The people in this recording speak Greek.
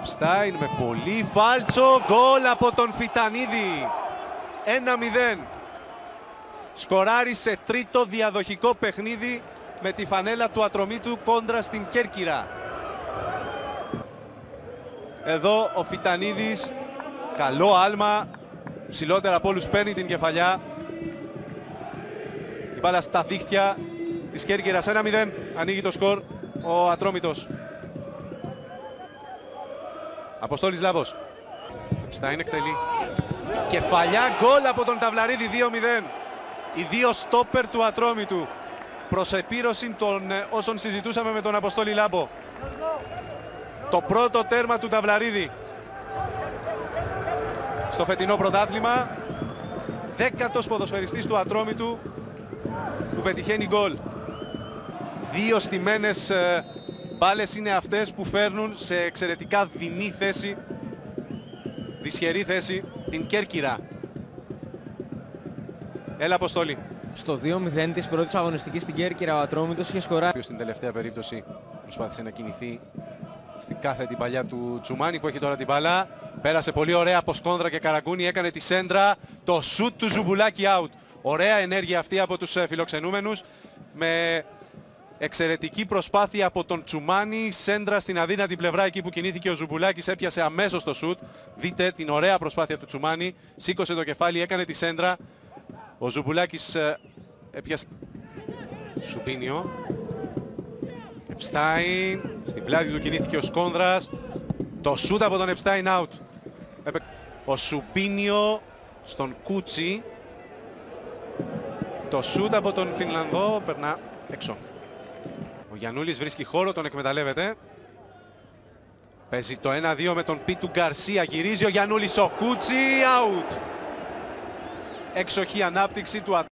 Επστάιν με πολύ φάλτσο. Γκολ από τον Φιτανίδη. 1-0. Σκοράρει σε τρίτο διαδοχικό παιχνίδι με τη φανέλα του Ατρομήτου κόντρα στην Κέρκυρα. Εδώ ο Φιτανίδης, καλό άλμα, ψηλότερα από όλους παίρνει την κεφαλιά. Η μπάλα στα δίχτυα της Κέρκυρας. 1-0, ανοίγει το σκορ ο Ατρόμητος. Αποστόλης Λάμπος. Στάιν εκτελεί. Κεφαλιά, γκολ από τον Ταυλαρίδη. 2-0. Οι δύο στόπερ του Ατρόμητου. Προς επίρρωση των όσων συζητούσαμε με τον Αποστόλη Λάμπο. Το πρώτο τέρμα του Ταυλαρίδη στο φετινό πρωτάθλημα. 10ος ποδοσφαιριστής του Ατρόμητου που πετυχαίνει γκολ. Δύο στημένες μπάλες είναι αυτές που φέρνουν σε εξαιρετικά δεινή θέση, δυσχερή θέση, την Κέρκυρα. Έλα Αποστόλη. Στο 2-0 της πρώτης αγωνιστικής στην Κέρκυρα ο Ατρόμητος είχε σκοράρει. Στην τελευταία περίπτωση προσπάθησε να κινηθεί στην κάθετη παλιά του Τσουμάνι που έχει τώρα την μπάλα. Πέρασε πολύ ωραία από Σκόνδρα και Καραγκούνη, έκανε τη σέντρα, το σουτ του Ζουμπουλάκη out. Ωραία ενέργεια αυτή από τους φιλοξενούμενους, με εξαιρετική προσπάθεια από τον Τσουμάνι, σέντρα στην αδύνατη πλευρά εκεί που κινήθηκε ο Ζουμπουλάκης, έπιασε αμέσως το σουτ. Δείτε την ωραία προσπάθεια του Τσουμάνι, σήκωσε το κεφάλι, έκανε τη σέντρα. Ο Ζουμπουλάκης έπιασε Σουπίνιο. Επστάιν, στην πλάτη του κινήθηκε ο Σκόνδρας. Το σούτ από τον Επστάιν out. Ο Σουπίνιο στον Κούτσι. Το σούτ από τον Φινλανδό περνά έξω. Ο Γιαννούλης βρίσκει χώρο, τον εκμεταλλεύεται. Παίζει το 1-2 με τον Πίτου Γκαρσία. Γυρίζει ο Γιαννούλης, ο Κούτσι out. Έξοχη ανάπτυξη του